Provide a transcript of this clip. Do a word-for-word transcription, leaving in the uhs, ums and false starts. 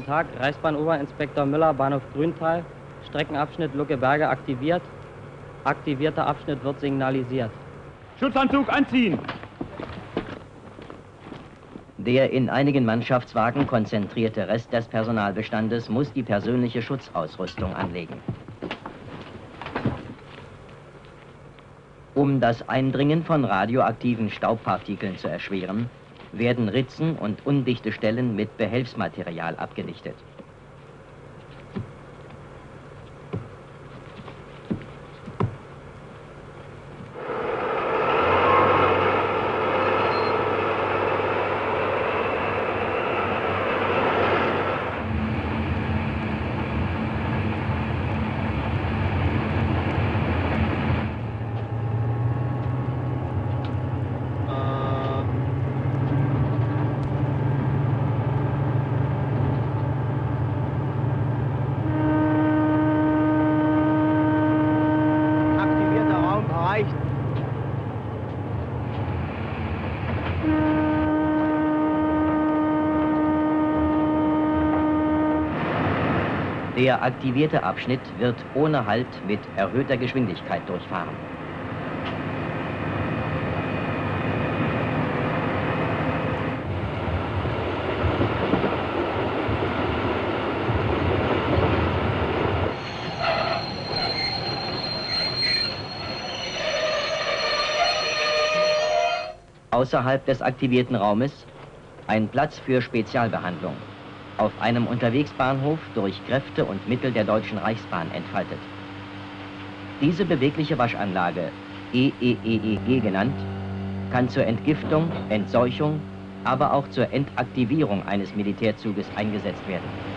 Guten Tag, Reichsbahn-Oberinspektor Müller, Bahnhof Grüntal. Streckenabschnitt Luckeberge aktiviert. Aktivierter Abschnitt wird signalisiert. Schutzanzug anziehen! Der in einigen Mannschaftswagen konzentrierte Rest des Personalbestandes muss die persönliche Schutzausrüstung anlegen. Um das Eindringen von radioaktiven Staubpartikeln zu erschweren, werden Ritzen und undichte Stellen mit Behelfsmaterial abgedichtet. Der aktivierte Abschnitt wird ohne Halt mit erhöhter Geschwindigkeit durchfahren. Außerhalb des aktivierten Raumes ein Platz für Spezialbehandlung. Auf einem Unterwegsbahnhof durch Kräfte und Mittel der Deutschen Reichsbahn entfaltet. Diese bewegliche Waschanlage, E E E E G genannt, kann zur Entgiftung, Entseuchung, aber auch zur Entaktivierung eines Militärzuges eingesetzt werden.